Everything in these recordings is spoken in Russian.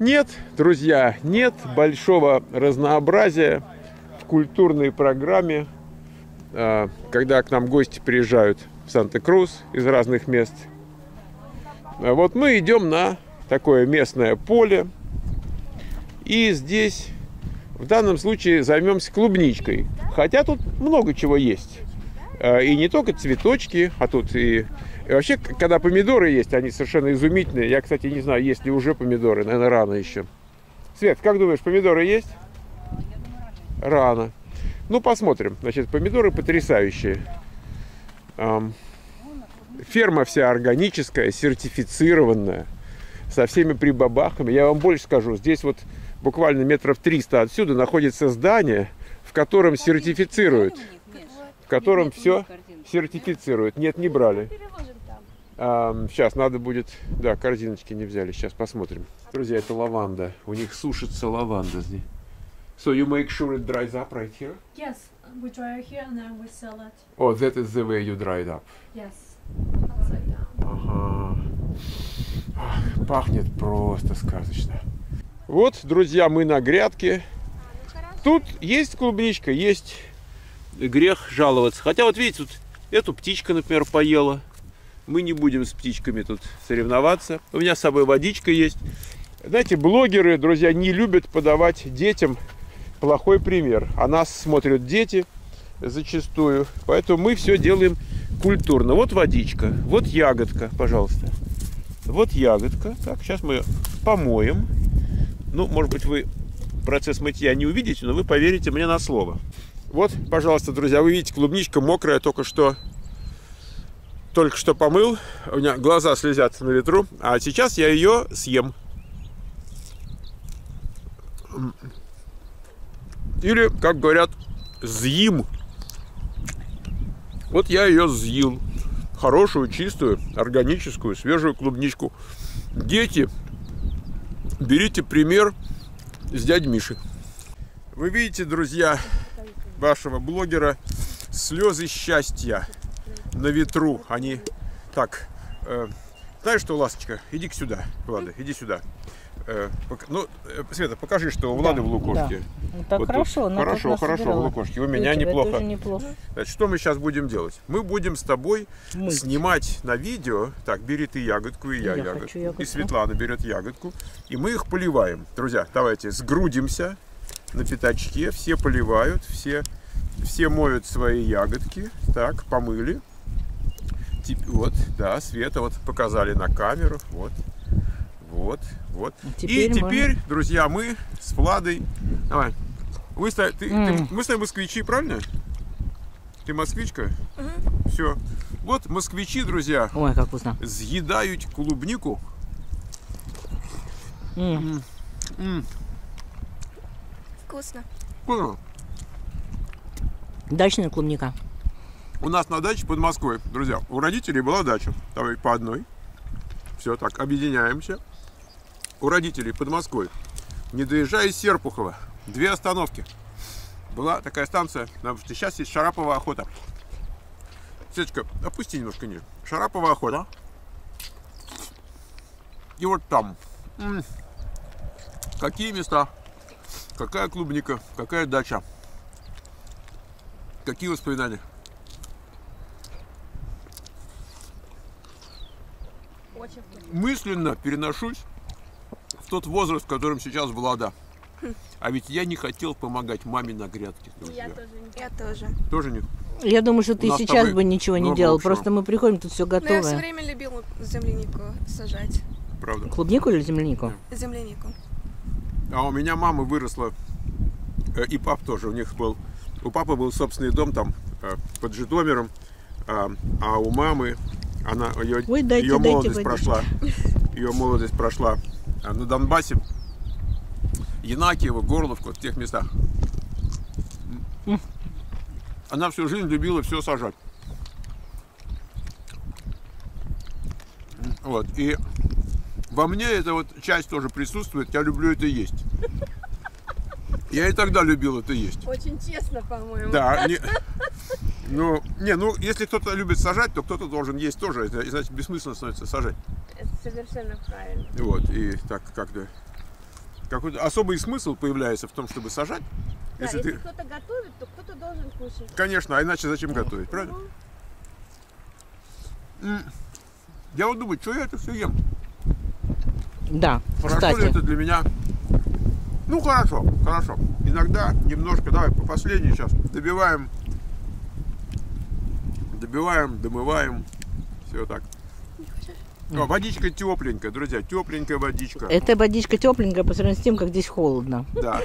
Нет, друзья, нет большого разнообразия в культурной программе, когда к нам гости приезжают в Санта-Крус из разных мест. Вот мы идем на такое местное поле, и здесь в данном случае займемся клубничкой. Хотя тут много чего есть. И не только цветочки, а тут и вообще, когда помидоры есть, они совершенно изумительные. Я, кстати, не знаю, есть ли уже помидоры, наверное, рано еще. Свет, как думаешь, помидоры есть? Рано. Ну, посмотрим. Значит, помидоры потрясающие. Ферма вся органическая, сертифицированная, со всеми прибабахами. Я вам больше скажу, здесь вот буквально метров 300 отсюда находится здание, в котором сертифицируют. В котором все сертифицируют. Нет, не брали. Сейчас надо будет... Да, корзиночки не взяли. Сейчас посмотрим. Друзья, это лаванда. У них сушится лаванда здесь. So you make sure it dries up right here? Yes, we dry it here and then we sell it. Oh, that is the way you dry it up. Yes, upside down. Ага. Пахнет просто сказочно. Вот, друзья, мы на грядке. Тут есть клубничка, есть... Грех жаловаться. Хотя вот видите, тут эту птичка, например, поела. Мы не будем с птичками тут соревноваться. У меня с собой водичка есть. Знаете, блогеры, друзья, не любят подавать детям плохой пример. А нас смотрят дети зачастую. Поэтому мы все делаем культурно. Вот водичка, вот ягодка, пожалуйста. Вот ягодка. Так, сейчас мы помоем. Ну, может быть, вы процесс мытья не увидите, но вы поверите мне на слово. Вот, пожалуйста, друзья, вы видите, клубничка мокрая, только что помыл. У меня глаза слезятся на ветру. А сейчас я ее съем. Или, как говорят, съем. Вот я ее съел. Хорошую, чистую, органическую, свежую клубничку. Дети, берите пример с дяди Миши. Вы видите, друзья, вашего блогера, слезы счастья на ветру. Они так, знаешь что, ласточка, иди сюда, Влада, иди сюда. Ну, Света, покажи, что у Влады в лукошке. Да. Так вот хорошо, хорошо, в лукошке. У меня неплохо. неплохо. Значит, что мы сейчас будем делать? Мы будем с тобой снимать на видео. Так, бери ты ягодку, и я ягодку. И Светлана берет ягодку. И мы их поливаем. Друзья, давайте сгрудимся на пятачке, все поливают, все моют свои ягодки. Так, помыли. Вот, да, Света вот показали на камеру. Вот. И теперь, друзья, мы с Владой... Давай. Мы с тобой москвичи, правильно? Ты москвичка? Все. Вот москвичи, друзья. Ой, как вкусно. Съедают клубнику. Вкусно. Дачная клубника. У нас на даче под Москвой, друзья, у родителей была дача. Давай по одной. Все, так, объединяемся. У родителей под Москвой, не доезжая из Серпухова, 2 остановки. Была такая станция, потому что сейчас есть Шарапова охота. Светочка, опусти немножко ниже. Шарапова охота. И вот там. Какие места? Какая клубника? Какая дача? Какие воспоминания? Мысленно переношусь в тот возраст, в котором сейчас Влада. А ведь я не хотел помогать маме на грядке. Я тоже. Тоже не. Я думаю, что ты сейчас бы ничего не делал. Просто мы приходим, тут все готовое. Я все время любила землянику сажать. Правда. Клубнику или землянику? Землянику. А у меня мама выросла, и пап тоже. У папы был собственный дом там под Житомиром, а у мамы ее молодость прошла на Донбассе, Янакиево, Горловку, в тех местах. Она всю жизнь любила все сажать. Вот. И во мне эта вот часть тоже присутствует. Я люблю это есть. Я и тогда любил это есть. Очень честно, по-моему. Да. Ну, если кто-то любит сажать, то кто-то должен есть тоже. Это, значит, бессмысленно становится сажать. Это совершенно правильно. Вот, и так как-то какой-то особый смысл появляется в том, чтобы сажать. Да, Если если ты... кто-то готовит, то кто-то должен кушать. Конечно, а иначе зачем готовить, правильно? Я вот думаю, что я это все ем? Да, Хорошо ли кстати. это для меня? Ну, хорошо, хорошо. Иногда немножко, давай по последней сейчас, добиваем, домываем, все так. О, водичка тепленькая, друзья, тепленькая водичка. Эта водичка тепленькая по сравнению с тем, как здесь холодно. Да.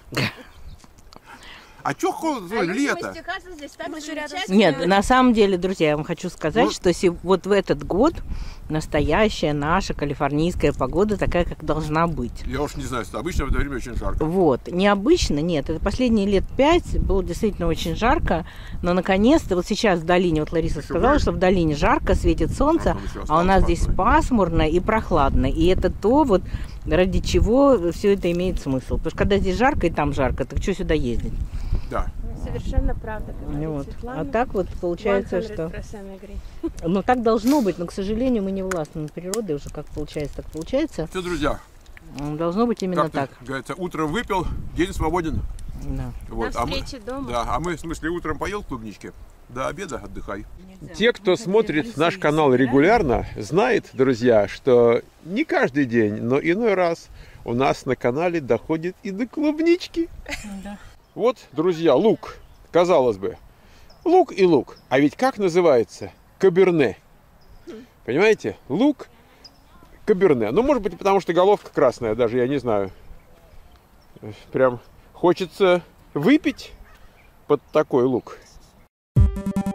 А что холодно? А если Лето. мы с Техаса здесь так Мы же рядом с замечательно. Нет, на самом деле, друзья, я вам хочу сказать, Ну. что вот в этот год настоящая наша калифорнийская погода такая, как должна быть. Я уж не знаю, обычно в это время очень жарко. Вот. Необычно, нет. Это последние лет 5 было действительно очень жарко. Но наконец-то, вот сейчас в долине, вот Лариса Еще сказала, будет? что в долине жарко, светит солнце, Там еще а у нас осталось здесь пасмурно. пасмурно и прохладно. И это то, вот ради чего все это имеет смысл. Потому что когда здесь жарко и там жарко, так что сюда ездить? Да. Совершенно правда, говорит Вот. Светлана. А так вот получается, 100% что... agree. Ну, так должно быть, но, к сожалению, мы не властны над природой, уже как получается, так получается. Все, друзья, Должно быть именно как так. говорится, утром выпил, день свободен. Да. Вот. До встречи дома. Да, а мы, в смысле, утром поел клубнички, до обеда отдыхай. Те, кто смотрит наш канал регулярно, знает, друзья, что не каждый день, но иной раз у нас на канале доходит и до клубнички. Вот, друзья, лук, казалось бы, лук и лук. А ведь как называется? Каберне. Понимаете? Лук, каберне. Ну, может быть, потому что головка красная, даже я не знаю. Прям хочется выпить под такой лук.